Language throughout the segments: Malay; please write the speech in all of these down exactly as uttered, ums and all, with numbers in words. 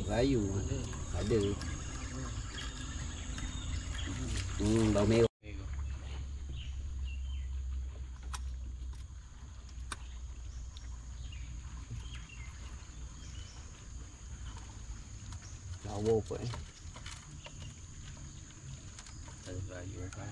Melayu. Ada. Hmm, bau merah. Lawa apa ni? Ada Melayu kan.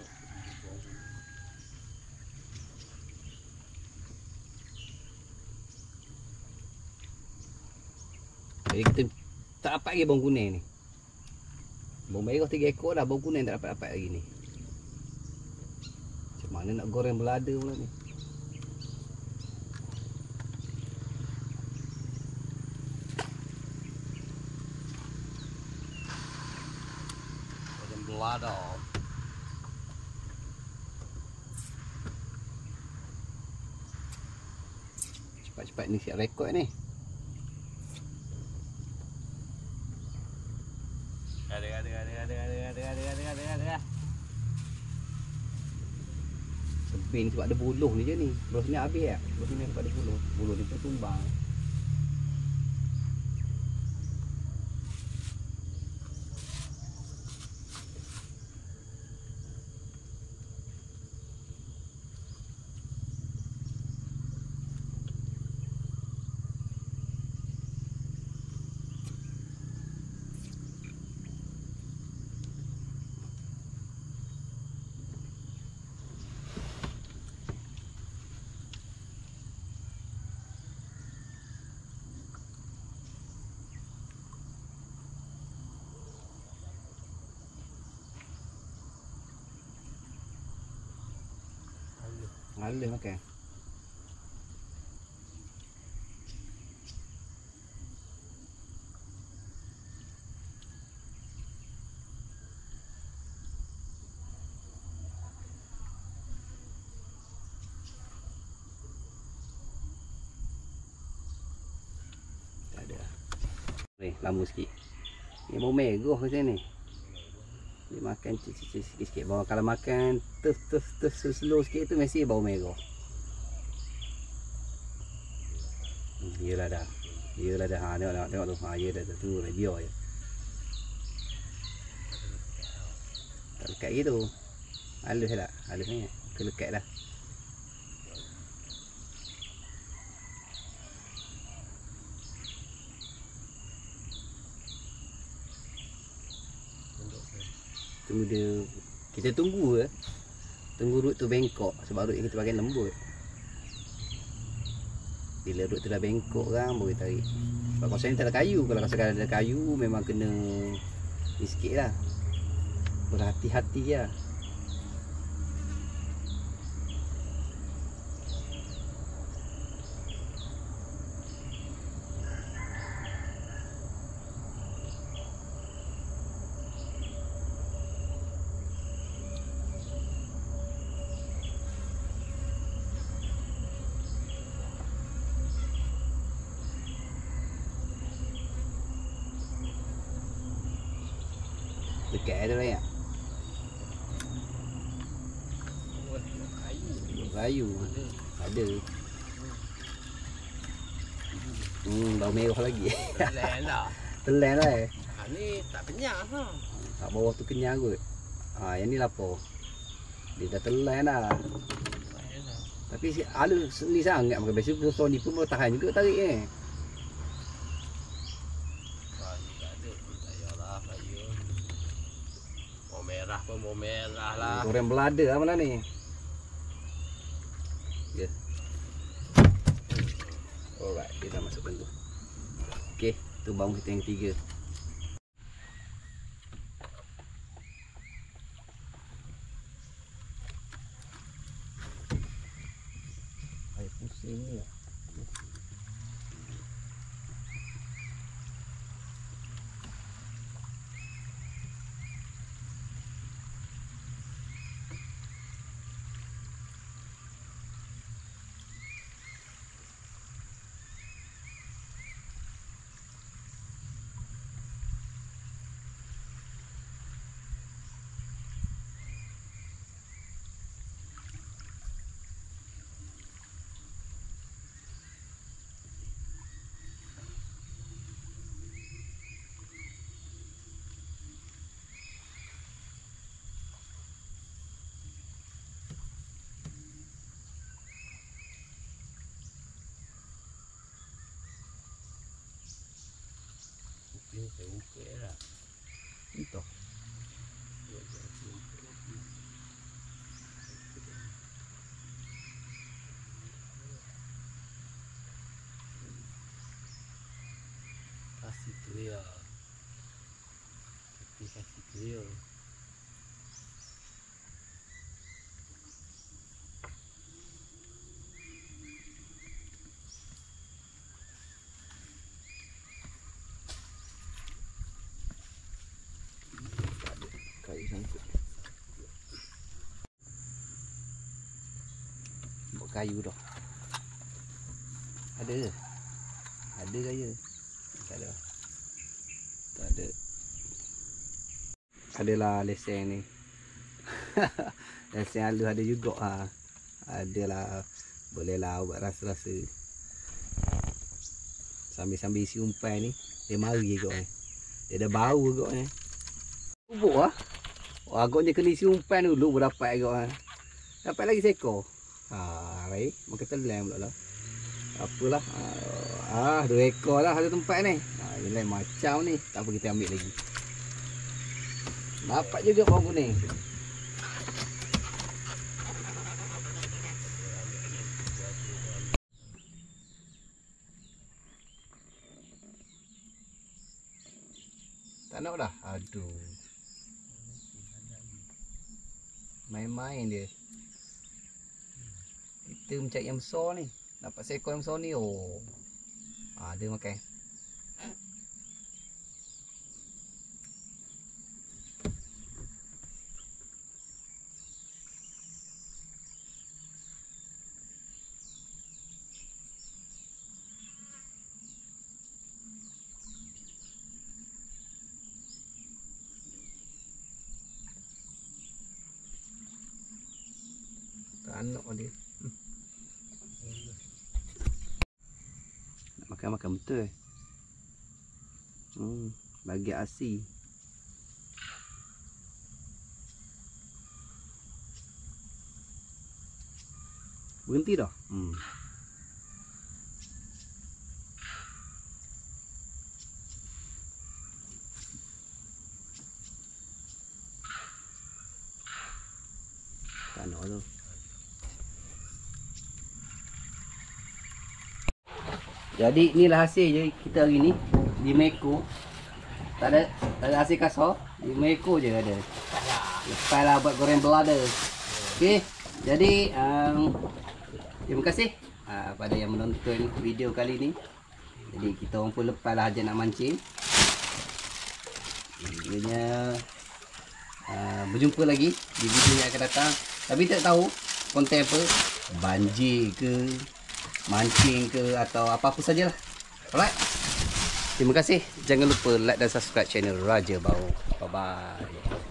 Jadi kita tak dapat lagi bawang kuning ni. Bawang merah tiga ekor dah, bawang kuning tak dapat-dapat lagi ni. Macam mana nak goreng belada pula ni? Macam belada. Cepat-cepat ni siap rekod ni. Ada ada ada ada ada ada ada ada ada ada. Sebin sebab ada buluh ni je ni. Buluh sini habis ya. Buluh sini sebab ada buluh. Buluh ni pun tumbang. Ada makan. Tak ada. Ni lama sikit. Ni bau merah ke sini. Dia makan cicit sikit-sikit. Bawa kalau makan terus terus terus slow sikit tu mesti bau merah. Hmm, iyalah dah. Iyalah dah. Ha, tengok, tengok, tengok tu. Ha, ya dah tu. Tu dah biar je. Tak lekat gitu. Halus tak? Halus ni. Ke lekat dah. Tunggu dia. Kita tunggu ke. Tunggu rut tu bengkok. Sebab rut yang kita pakai lembut. Bila rut tu dah bengkok kan boleh tarik. Sebab kawasan ni tak ada kayu. Kalau kawasan ada kayu memang kena ni sikit lah. Berhati-hati lah. Dekat ada lah ya. Kayu. Ada. Hmm, bau merah lagi. Telan dah. Telan lah eh. Ha ni tak kenyang ha. Kat bawah tu kenyang kot. Ha, yang ni lapar. Dia dah telan dah. Tapi si halus ni sangat makan biasa besar ni pun boleh tahan juga tarik eh. Merah pun mau merah lah. Goreng belada lah malah ni. Ya. Yeah. Alright, kita masukkan tu. Okey, tu bawang kita yang ketiga. Air pusing ni lah. Ini saya ukir lah. Itu. Kasih clear. Kita kasih clear. Kayu sangkut. Buat kayu dah. Ada ke? Ada kayu? Tak ada. Tak ada. Adalah lesen ni. Lesen halus ada juga ha. Adalah bolehlah buat rasa-rasa. Sambil-sambil isi umpan ni, dia mari juga ni. Dia dah bau juga ni. Bubuk ah. Oh, agaknya kena isi umpan dulu baru dapat agak ah. Dapat lagi seekor. Ha, baik. Makan telan pula lah. Apalah. Ah, dua ekor lah satu tempat ni. Ha, ini lain macam ni. Tak apa kita ambil lagi. Dapat juga bawang kuning. Tak nak dah. Aduh. Main-main dia. Kita mencari yang besar ni. Dapat seekor yang besar ni. Oh. Ha, dia makan. Anak dia. Hmm. Nak makan-makan betul. Hmm, bagi asi. Berhenti dah. Hmm. Tak nak tu. Jadi inilah hasil je kita hari ni. lima ekor. Tak ada, tak ada hasil kasar. lima ekor je ada. Lepas lah buat goreng belada. Okey. Jadi um, terima kasih uh, pada yang menonton video kali ni. Jadi kita orang pun lepas lah ajak nak mancing. Ianya uh, berjumpa lagi di video yang akan datang. Tapi tak tahu konten apa. Banjir ke, mancing ke atau apa-apa sajalah. Alright. Terima kasih. Jangan lupa like dan subscribe channel Raja Bau. Bye bye.